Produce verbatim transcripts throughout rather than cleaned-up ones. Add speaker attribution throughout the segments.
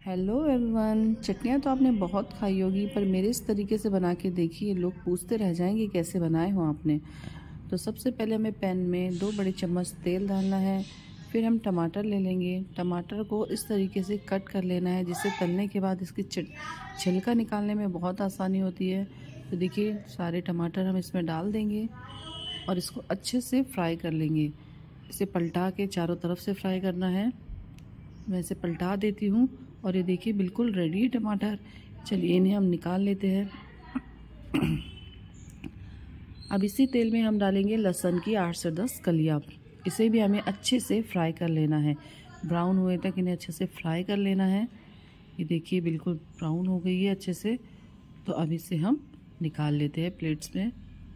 Speaker 1: Hello everyone. चटनियाँ तो आपने बहुत खाई होगी, पर मेरे इस तरीके से बना के देखिए, लोग पूछते रह जाएंगे कैसे बनाए हो आपने। तो सबसे पहले हमें पैन में दो बड़े चम्मच तेल डालना है। फिर हम टमाटर ले लेंगे। टमाटर को इस तरीके से कट कर लेना है जिससे तलने के बाद इसकी छिलका निकालने में बहुत आसानी होती है। तो देखिए, सारे टमाटर हम इसमें डाल देंगे और इसको अच्छे से फ्राई कर लेंगे। इसे पलटा के चारों तरफ से फ्राई करना है। मैं इसे पलटा देती हूँ और ये देखिए बिल्कुल रेडी है टमाटर। चलिए इन्हें हम निकाल लेते हैं। अब इसी तेल में हम डालेंगे लहसुन की आठ से दस कलियाँ। इसे भी हमें अच्छे से फ्राई कर लेना है, ब्राउन हुए तक इन्हें अच्छे से फ्राई कर लेना है। ये देखिए बिल्कुल ब्राउन हो गई है अच्छे से। तो अब इसे हम निकाल लेते हैं प्लेट्स में।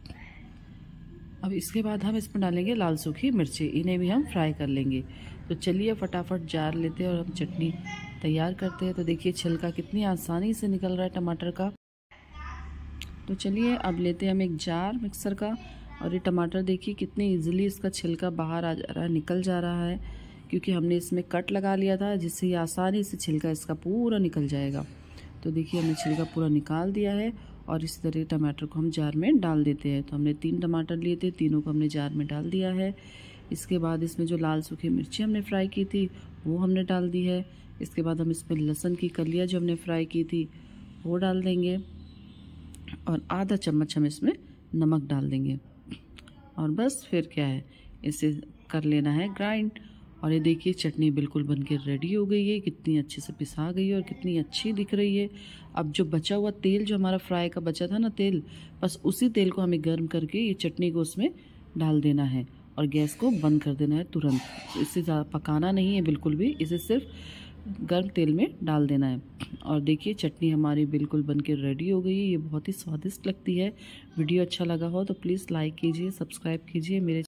Speaker 1: अब इसके बाद हम इसमें डालेंगे लाल सूखी मिर्ची, इन्हें भी हम फ्राई कर लेंगे। तो चलिए फटाफट जार लेते हैं और हम चटनी तैयार करते हैं। तो देखिए छिलका कितनी आसानी से निकल रहा है टमाटर का। तो चलिए अब लेते हैं हम एक जार मिक्सर का, और ये टमाटर देखिए कितनी इजीली इसका छिलका बाहर आ जा रहा है, निकल जा रहा है, क्योंकि हमने इसमें कट लगा लिया था जिससे ये आसानी से छिलका इसका पूरा निकल जाएगा। तो देखिए हमने छिलका पूरा निकाल दिया है और इस तरह टमाटर को हम जार में डाल देते हैं। तो हमने तीन टमाटर लिए थे, तीनों को हमने जार में डाल दिया है। इसके बाद इसमें जो लाल सूखी मिर्ची हमने फ्राई की थी वो हमने डाल दी है। इसके बाद हम इसमें लहसुन की कलियाँ जो हमने फ्राई की थी वो डाल देंगे, और आधा चम्मच हम इसमें नमक डाल देंगे। और बस फिर क्या है, इसे कर लेना है ग्राइंड। और ये देखिए चटनी बिल्कुल बनके रेडी हो गई है, कितनी अच्छे से पिसा गई है और कितनी अच्छी दिख रही है। अब जो बचा हुआ तेल, जो हमारा फ्राई का बचा था ना तेल, बस उसी तेल को हमें गर्म करके ये चटनी को उसमें डाल देना है और गैस को बंद कर देना है तुरंत। इसे ज़्यादा पकाना नहीं है बिल्कुल भी, इसे सिर्फ गर्म तेल में डाल देना है। और देखिए चटनी हमारी बिल्कुल बनके रेडी हो गई है। ये बहुत ही स्वादिष्ट लगती है। वीडियो अच्छा लगा हो तो प्लीज़ लाइक कीजिए, सब्सक्राइब कीजिए मेरे